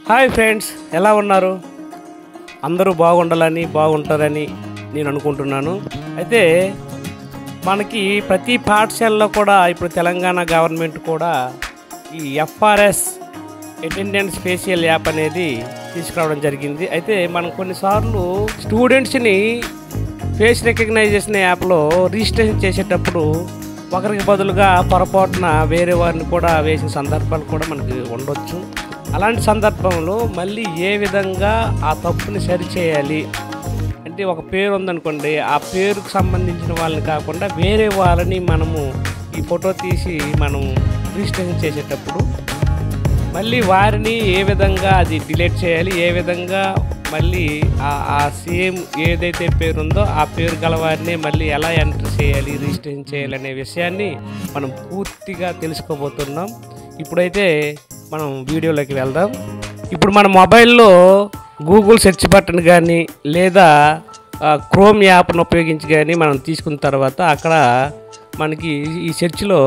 Hi friends, ఎలా ఉన్నారు? అందరూ బాగుండాలని బాగుంటారని నేను అనుకుంటున్నాను. అయితే మనకి ప్రతి పాఠశాలలో కూడా ఇప్పుడు తెలంగాణ గవర్నమెంట్ కూడా ఈ FRS అటెండెన్స్ ఫేషియల్ యాప్ అనేది తీసుకురావడం జరిగింది. అయితే మనం కొన్నిసార్లు స్టూడెంట్స్ని ఫేస్ రికగ్నైజేషన్ యాప్లో రిజిస్ట్రేషన్ చేసేటప్పుడు ఒకరికి బదులుగా పొరపాటున వేరే వారిని కూడా వేసిన సందర్భాలు కూడా మనకి ఉండొచ్చు. అలాంటి సందర్భంలో మళ్ళీ ఏ విధంగా ఆ తప్పుని సరిచేయాలి అంటే, ఒక పేరు ఉందనుకోండి, ఆ పేరుకు సంబంధించిన వాళ్ళని కాకుండా వేరే వాళ్ళని మనము ఈ ఫోటో తీసి మనం రిజిస్ట్రేషన్ చేసేటప్పుడు మళ్ళీ వారిని ఏ విధంగా అది డిలీట్ చేయాలి, ఏ విధంగా మళ్ళీ ఆ సేమ్ ఏదైతే పేరు ఉందో ఆ పేరు గల వారిని మళ్ళీ ఎలా ఎంటర్ చేయాలి, రిజిస్ట్రేషన్ చేయాలనే విషయాన్ని మనం పూర్తిగా తెలుసుకోబోతున్నాం. ఇప్పుడైతే మనం వీడియోలోకి వెళ్దాం. ఇప్పుడు మన మొబైల్లో గూగుల్ సెర్చ్ బటన్ కానీ లేదా క్రోమ్ యాప్ను ఉపయోగించి కానీ మనం తీసుకున్న తర్వాత అక్కడ మనకి ఈ సెర్చ్లో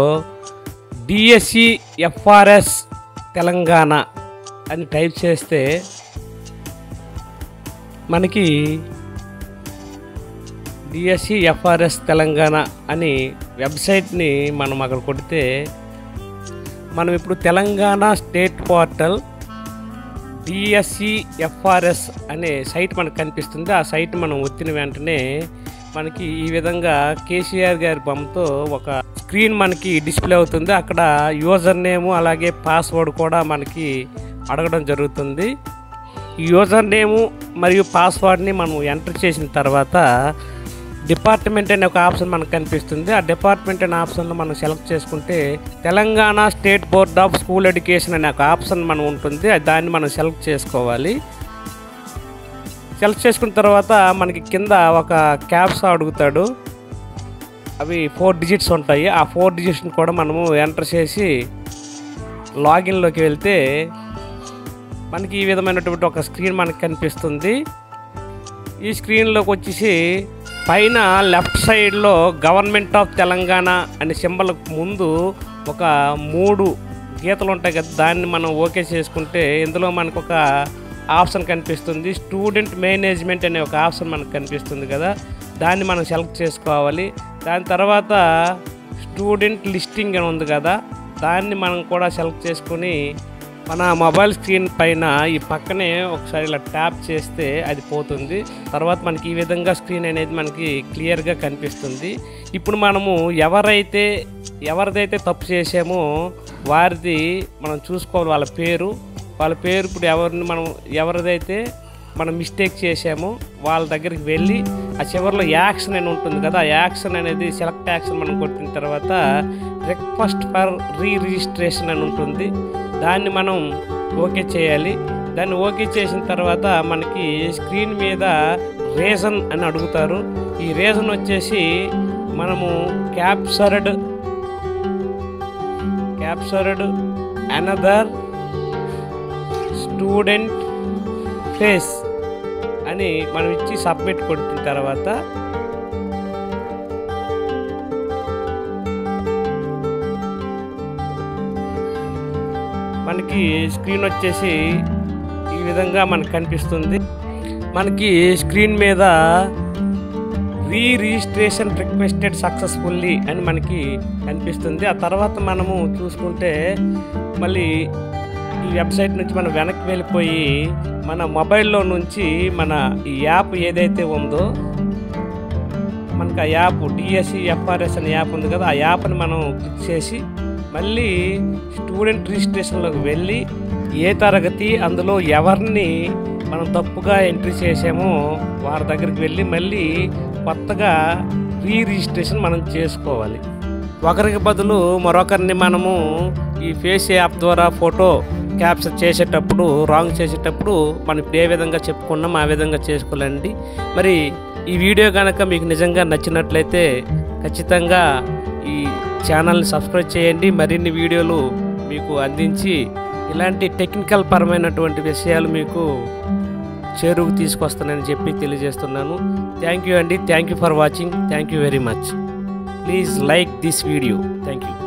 DSE-FRS తెలంగాణ అని టైప్ చేస్తే మనకి DSE-FRS తెలంగాణ అని వెబ్సైట్ని మనం అక్కడ కొడితే మనం ఇప్పుడు తెలంగాణ స్టేట్ పోర్టల్ DSE-FRS అనే సైట్ మనకు కనిపిస్తుంది. ఆ సైట్ మనం వచ్చిన వెంటనే మనకి ఈ విధంగా కేసీఆర్ గారి బొమ్మతో ఒక స్క్రీన్ మనకి డిస్ప్లే అవుతుంది. అక్కడ యూజర్ నేము అలాగే పాస్వర్డ్ కూడా మనకి అడగడం జరుగుతుంది. ఈ యూజర్ నేము మరియు పాస్వర్డ్ని మనం ఎంటర్ చేసిన తర్వాత డిపార్ట్మెంట్ అనే ఒక ఆప్షన్ మనకు కనిపిస్తుంది. ఆ డిపార్ట్మెంట్ అనే ఆప్షన్లో మనం సెలెక్ట్ చేసుకుంటే Telangana state board of school education అనే ఒక ఆప్షన్ మనం ఉంటుంది. దాన్ని మనం సెలెక్ట్ చేసుకోవాలి. సెలెక్ట్ చేసుకున్న తర్వాత మనకి కింద ఒక క్యాప్స్ అడుగుతాడు. అవి 4 డిజిట్స్ ఉంటాయి. ఆ 4 డిజిట్స్ని కూడా మనము ఎంటర్ చేసి లాగిన్లోకి వెళ్తే మనకి ఈ విధమైనటువంటి ఒక స్క్రీన్ మనకు కనిపిస్తుంది. ఈ స్క్రీన్లోకి వచ్చేసి పైన లెఫ్ట్ సైడ్లో గవర్నమెంట్ ఆఫ్ తెలంగాణ అనే సింబల్ ముందు ఒక 3 గీతలు ఉంటాయి కదా, దాన్ని మనం ఓకే చేసుకుంటే ఇందులో మనకు ఒక ఆప్షన్ కనిపిస్తుంది. స్టూడెంట్ మేనేజ్మెంట్ అనే ఒక ఆప్షన్ మనకు కనిపిస్తుంది కదా, దాన్ని మనం సెలెక్ట్ చేసుకోవాలి. దాని తర్వాత స్టూడెంట్ లిస్టింగ్ అని ఉంది కదా, దాన్ని మనం కూడా సెలెక్ట్ చేసుకొని మన మొబైల్ స్క్రీన్ పైన ఈ పక్కనే ఒకసారి ఇలా ట్యాప్ చేస్తే అది పోతుంది. తర్వాత మనకి ఈ విధంగా స్క్రీన్ అనేది మనకి క్లియర్గా కనిపిస్తుంది. ఇప్పుడు మనము ఎవరిదైతే తప్పు చేసామో వారిది మనం చూసుకోవాలి. వాళ్ళ పేరు ఇప్పుడు ఎవరిదైతే మనం మిస్టేక్ చేసామో వాళ్ళ దగ్గరికి వెళ్ళి ఆ చివరిలో యాక్షన్ అని ఉంటుంది కదా, ఆ యాక్షన్ అనేది సెలెక్ట్ యాక్షన్ మనం కొట్టిన తర్వాత రిక్వెస్ట్ ఫర్ రిజిస్ట్రేషన్ అని ఉంటుంది. దాన్ని మనం ఓకే చేయాలి. దాన్ని ఓకే చేసిన తర్వాత మనకి స్క్రీన్ మీద రీజన్ అని అడుగుతారు. ఈ రీజన్ వచ్చేసి మనము క్యాప్చర్డ్ అనదర్ స్టూడెంట్ ఫేస్ అని మనం ఇచ్చి సబ్మిట్ కొట్టిన తర్వాత మనకి స్క్రీన్ వచ్చేసి ఈ విధంగా మనకు కనిపిస్తుంది. మనకి స్క్రీన్ మీద రిజిస్ట్రేషన్ రిక్వెస్టెడ్ సక్సెస్ఫుల్లీ అని మనకి కనిపిస్తుంది. ఆ తర్వాత మనము చూసుకుంటే మళ్ళీ ఈ వెబ్సైట్ నుంచి మనం వెనక్కి వెళ్ళిపోయి మన మొబైల్లో నుంచి మన ఈ యాప్ ఏదైతే ఉందో మనకు ఆ యాప్ DSE-FRS అనే యాప్ ఉంది కదా, ఆ యాప్ని మనం క్లిక్ చేసి మళ్ళీ స్టూడెంట్ రిజిస్ట్రేషన్లోకి వెళ్ళి ఏ తరగతి అందులో ఎవరిని మనం తప్పుగా ఎంట్రీ చేసామో వారి దగ్గరికి వెళ్ళి మళ్ళీ కొత్తగా రిజిస్ట్రేషన్ మనం చేసుకోవాలి. ఒకరికి బదులు మరొకరిని మనము ఈ ఫేస్ యాప్ ద్వారా ఫోటో క్యాప్చర్ చేసేటప్పుడు రాంగ్ చేసేటప్పుడు మనం ఇప్పుడు ఏ విధంగా చెప్పుకున్నాం ఆ విధంగా చేసుకోవాలండి. మరి ఈ వీడియో కనుక మీకు నిజంగా నచ్చినట్లయితే ఖచ్చితంగా ఈ ఛానల్ని సబ్స్క్రైబ్ చేయండి. మరిన్ని వీడియోలు మీకు అందించి ఇలాంటి టెక్నికల్ పరమైనటువంటి విషయాలు మీకు చేరుకు తీసుకొస్తానని చెప్పి తెలియజేస్తున్నాను. థ్యాంక్ యూ అండి. Thank you for watching. Thank you very much. Please like this video. Thank you.